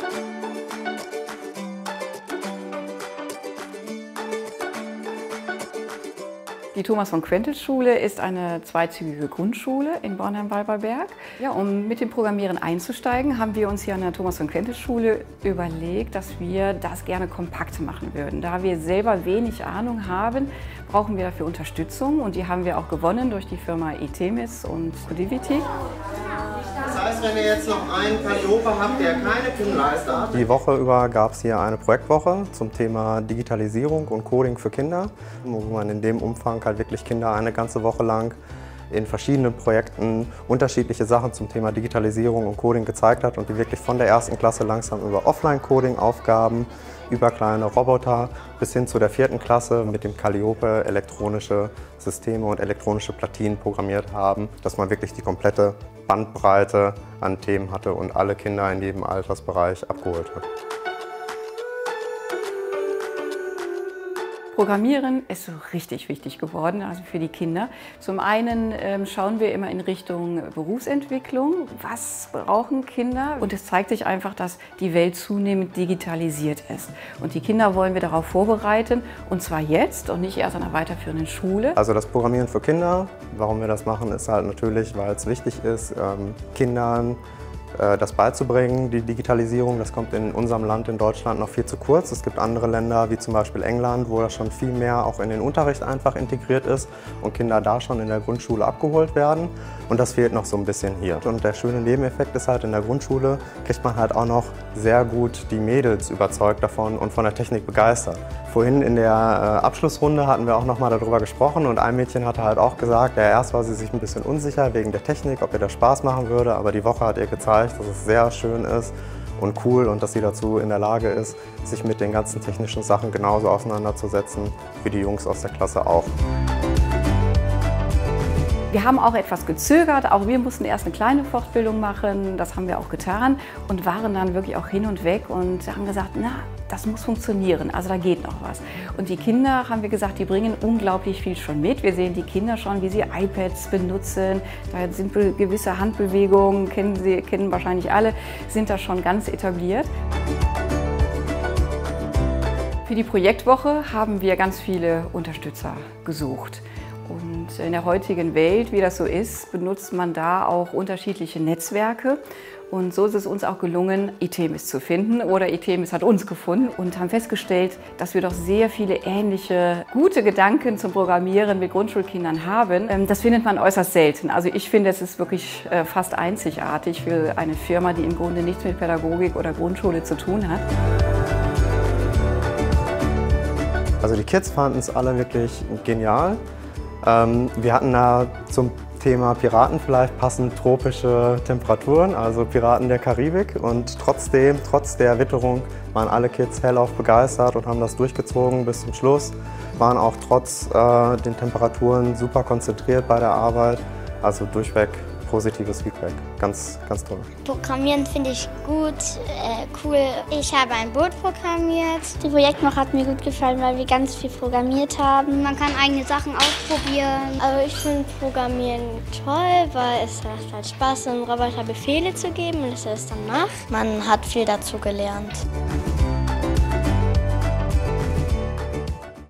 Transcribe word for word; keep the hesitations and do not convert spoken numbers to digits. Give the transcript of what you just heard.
Die Thomas-von-Quentel-Schule ist eine zweizügige Grundschule in Bornheim-Walberberg. Ja, um mit dem Programmieren einzusteigen, haben wir uns hier an der Thomas-von-Quentel-Schule überlegt, dass wir das gerne kompakt machen würden. Da wir selber wenig Ahnung haben, brauchen wir dafür Unterstützung und die haben wir auch gewonnen durch die Firma Itemis und Codivity. Das heißt, wenn ihr jetzt noch einen Calliope habt, der keine Pinleiste hat. Die Woche über gab es hier eine Projektwoche zum Thema Digitalisierung und Coding für Kinder, wo man in dem Umfang halt wirklich Kinder eine ganze Woche lang in verschiedenen Projekten unterschiedliche Sachen zum Thema Digitalisierung und Coding gezeigt hat und die wirklich von der ersten Klasse langsam über Offline-Coding-Aufgaben, über kleine Roboter bis hin zu der vierten Klasse mit dem Calliope elektronische Systeme und elektronische Platinen programmiert haben, dass man wirklich die komplette Bandbreite an Themen hatte und alle Kinder in jedem Altersbereich abgeholt hat. Programmieren ist so richtig wichtig geworden, also für die Kinder. Zum einen ähm, schauen wir immer in Richtung Berufsentwicklung. Was brauchen Kinder? Und es zeigt sich einfach, dass die Welt zunehmend digitalisiert ist. Und die Kinder wollen wir darauf vorbereiten, und zwar jetzt und nicht erst an einer weiterführenden Schule. Also das Programmieren für Kinder, warum wir das machen, ist halt natürlich, weil es wichtig ist, ähm, Kindern das beizubringen, die Digitalisierung. Das kommt in unserem Land, in Deutschland, noch viel zu kurz. Es gibt andere Länder, wie zum Beispiel England, wo das schon viel mehr auch in den Unterricht einfach integriert ist und Kinder da schon in der Grundschule abgeholt werden. Und das fehlt noch so ein bisschen hier. Und der schöne Nebeneffekt ist halt, in der Grundschule kriegt man halt auch noch sehr gut die Mädels überzeugt davon und von der Technik begeistert. Vorhin in der Abschlussrunde hatten wir auch noch mal darüber gesprochen und ein Mädchen hatte halt auch gesagt, ja, erst war sie sich ein bisschen unsicher wegen der Technik, ob ihr das Spaß machen würde, aber die Woche hat ihr gezeigt, dass es sehr schön ist und cool und dass sie dazu in der Lage ist, sich mit den ganzen technischen Sachen genauso auseinanderzusetzen wie die Jungs aus der Klasse auch. Wir haben auch etwas gezögert, auch wir mussten erst eine kleine Fortbildung machen, das haben wir auch getan und waren dann wirklich auch hin und weg und haben gesagt, na, das muss funktionieren, also da geht noch was. Und die Kinder, haben wir gesagt, die bringen unglaublich viel schon mit. Wir sehen die Kinder schon, wie sie iPads benutzen, da sind gewisse Handbewegungen, kennen sie, kennen wahrscheinlich alle, sind da schon ganz etabliert. Für die Projektwoche haben wir ganz viele Unterstützer gesucht. Und in der heutigen Welt, wie das so ist, benutzt man da auch unterschiedliche Netzwerke. Und so ist es uns auch gelungen, Itemis zu finden oder Itemis hat uns gefunden und haben festgestellt, dass wir doch sehr viele ähnliche gute Gedanken zum Programmieren mit Grundschulkindern haben. Das findet man äußerst selten. Also ich finde, es ist wirklich fast einzigartig für eine Firma, die im Grunde nichts mit Pädagogik oder Grundschule zu tun hat. Also die Kids fanden es alle wirklich genial. Wir hatten da zum Thema Piraten vielleicht passend tropische Temperaturen, also Piraten der Karibik. Und trotzdem, trotz der Witterung, waren alle Kids hellauf begeistert und haben das durchgezogen bis zum Schluss. Waren auch trotz äh, den Temperaturen super konzentriert bei der Arbeit. Also durchweg positives Feedback. Ganz, ganz toll. Programmieren finde ich gut, äh, cool. Ich habe ein Boot programmiert. Die Projektwoche hat mir gut gefallen, weil wir ganz viel programmiert haben. Man kann eigene Sachen ausprobieren. Also ich finde Programmieren toll, weil es macht halt Spaß, einem Roboter Befehle zu geben und dass er es dann macht. Man hat viel dazu gelernt.